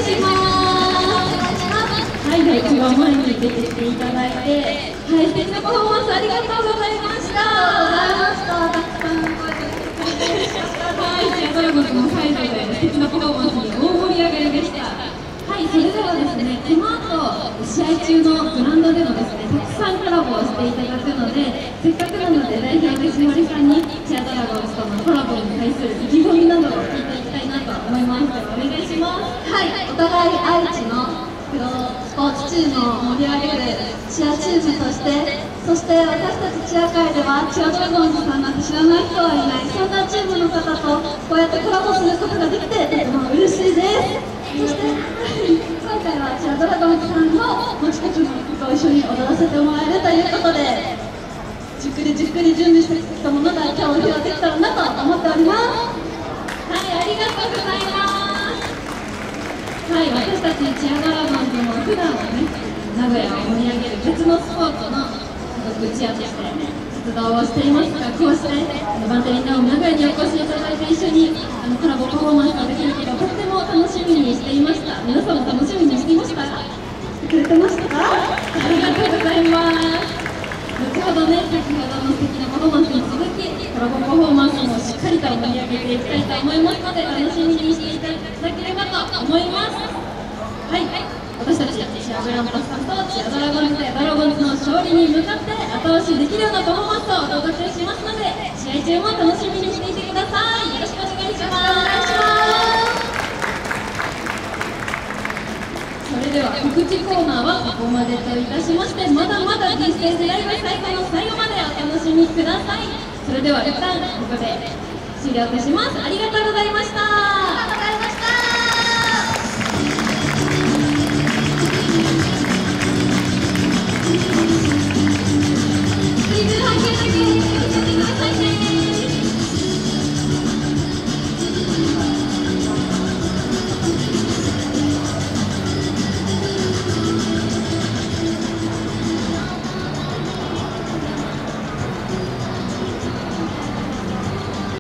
いします。はい、では一番前に出てきていただいて、はい、素敵なパフォーマンスありがとうございました。たくさん声かけてくれてはい、チアドラゴンズのサイドで素敵なパフォーマンスに大盛り上がりでした。はい、それではですね、この後試合中のグラウンドでもですね、たくさんコラボをしていただくので、せっかくなので代表でしまりさんにチアドラゴンズとのコラボに対する意気込みなどを聞いていきたいなと思います。ではお願いします。 はい、お互い愛知のプロスポーツチームを盛り上げるチアチームとして、そして私たちチア界ではチアドラゴンズさんなんて知らない人はいない、そんなチームの方とこうやってコラボすることができてとても嬉しいです。そして今回はチアドラゴンズさんの持ち曲の曲を一緒に踊らせてもらえるということで、じっくりじっくり準備してきたものが今日披露できたらなと思っております。 はい、ありがとうございます。はい、私たちチアドラゴンズも普段はね、名古屋を盛り上げる別のスポーツの所属チアとして活動をしていますが、こうしてバンテリンダウン名古屋にお越しいただいて一緒にコラボパフォーマンスができることをとっても楽しみにしていました。皆さんも楽しみにしていました？ くれてましたか？ ありがとうございます。後ほどね、先ほどの素敵なパフォーマンスに続き、コラボパフォーマンスもしっかりと盛り上げていきたいと思いますので、楽しみにしていただければと思います。はい、私たちチアグランパスさんとチアドラゴンズでドラゴンズの勝利に向かって後押しできるようなパフォーマンスをお届けしますので、試合中も楽しみにしていてください。よろしくお願いします。それでは告知コーナーはここまでといたしまして、まだまだ D ステージライブ最後の最後までお楽しみください。それでは一旦ここで終了いたします。ありがとうございました。